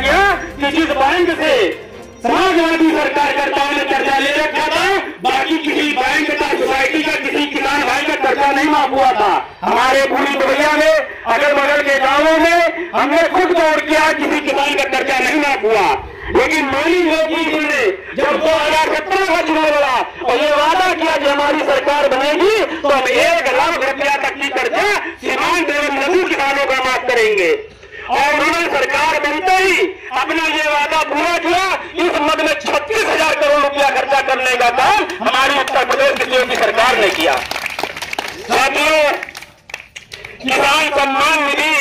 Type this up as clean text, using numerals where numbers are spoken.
गया कि जिस बैंक से समाजवादी सरकार कर्ताओं ने कर्जा ले रखा था, बाकी किसी बैंक का, सोसाइटी का, किसी किसान भाई का कर्जा नहीं माफ हुआ था। हमारे पूरी दुनिया में, अगल बगल के गांवों में हमने खुद दौड़ किया, किसी किसान का कर्जा नहीं माफ हुआ। लेकिन मोदी जी ने जब 2017 का चुनाव लड़ा और ये वादा किया कि हमारी सरकार बनेगी तो हम 1 लाख रुपया तक की कर्जा सीमांत एवं लघु किसानों का माफ करेंगे, और उन्होंने सरकार बनते ही अपना ये वादा पूरा किया। इस मद में 36,000 करोड़ रुपया खर्चा करने का काम हमारी उत्तर प्रदेश की योगी सरकार ने किया। साथियों, किसान सम्मान निधि